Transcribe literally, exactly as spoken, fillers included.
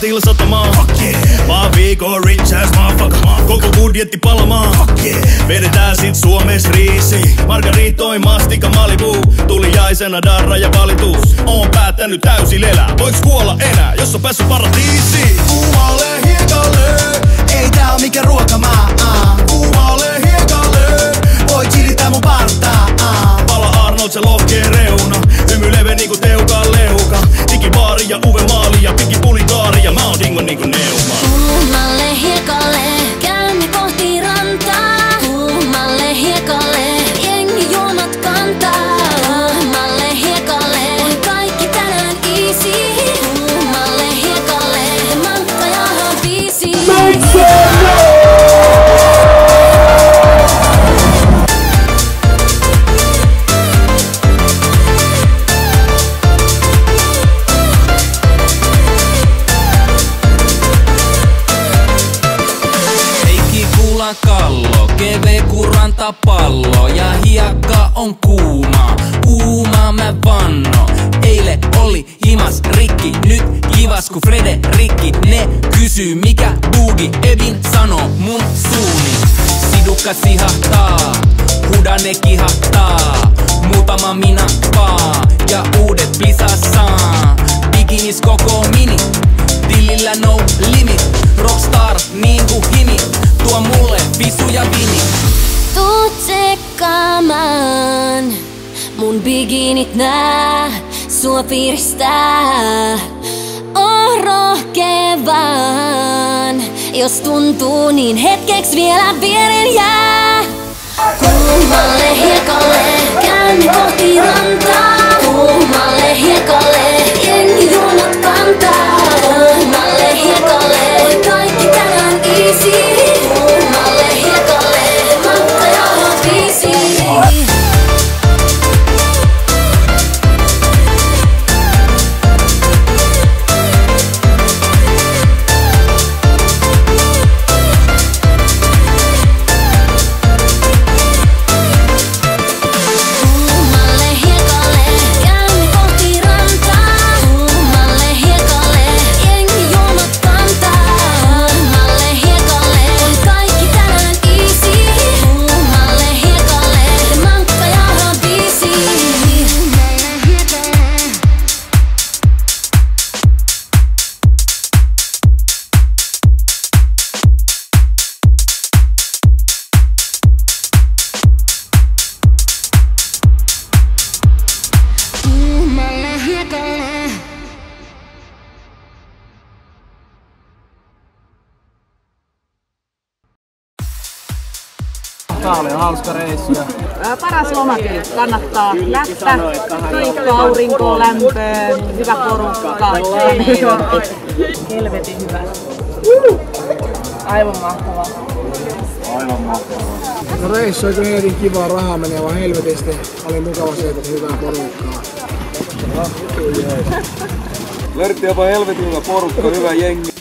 satamaan. Mä oon viikon rich ass motherfucker. Koko budjetti palamaan. Vedetään sit Suomes riisi. Margaritoi mastika Malibu. Tuliaisena darra ja valitus. Oon päättänyt täysin elää. Voiks kuolla enää, jos on päässyt paratiisiin? Kuumalle hiekalle, ei tää oo mikä ruokamaa. Kuumalle hiekalle, voi chilitää mun partaa. Pala Arnold se lohkee reuna. Hymy leve niinku teukaan leuka. Digibaari ja uve maali ja piki pulitaari. Ja mä oon dingo niinku neuma. Kuumalle hiekalle, käymme kohti rantaa. Kuumalle hiekalle, jengi juomat kantaa. Kuumalle hiekalle, on kaikki tänään easy. Kuumalle hiekalle, mankka ja biisi. Kallo, keve ku rantapallo ja hiekka on kuuma, kuuma mä vanno. Eile oli himas rikki, nyt kivas ku Frederikki. Ne kysyy mikä bugi, Evin sano mun suuni. Sidukka sihahtaa, hudane kihahtaa, muutama mina vaan ja uudet pisassaa. Bikinis koko mini, tilillä no limit, rockstar niinku himi. Tuo mulle visu ja vini. Tuut tsekkaamaan mun bikinit nää, sua piristää. Oo rohkevaan, jos tuntuu niin hetkeks vielä viereen jää. Kuumalle hiekalle, käymme kohti rantaa. Kuumalle hiekalle, jengi juomat kantaa. Kuumalle hiekalle, voi kaikki tänään easy. Kuumalle hiekalle, mankka ja biisi. Tää oli hauska reissu. Paras lomakin. Kannattaa lättä, riikka, aurinkoa, lämpöön, hyvä porukka. Helvetin hyvä. Aivan mahtavaa. Aivan mahtavaa. No reissu oli kyllä helvetin kivaa, rahaa menee vaan helvetisti. Oli mukava se, että hyvää porukkaa. Vertti jopa helvetin hyvä porukka, hyvä jengi.